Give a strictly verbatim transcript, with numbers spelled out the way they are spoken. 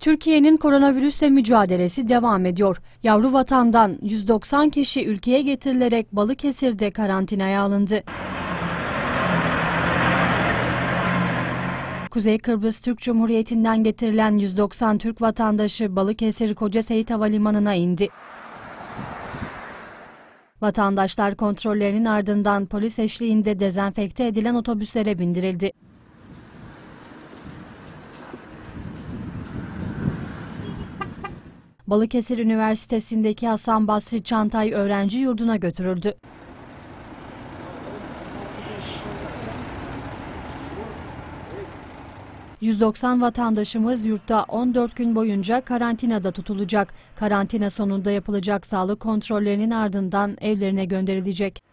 Türkiye'nin koronavirüsle mücadelesi devam ediyor. Yavru vatandan yüz doksan kişi ülkeye getirilerek Balıkesir'de karantinaya alındı. Kuzey Kıbrıs Türk Cumhuriyeti'nden getirilen yüz doksan Türk vatandaşı Balıkesir Kocaseyit Havalimanı'na indi. Vatandaşlar kontrollerinin ardından polis eşliğinde dezenfekte edilen otobüslere bindirildi. Balıkesir Üniversitesi'ndeki Hasan Basri Çantay öğrenci yurduna götürüldü. yüz doksan vatandaşımız yurtta on dört gün boyunca karantinada tutulacak. Karantina sonunda yapılacak sağlık kontrollerinin ardından evlerine gönderilecek.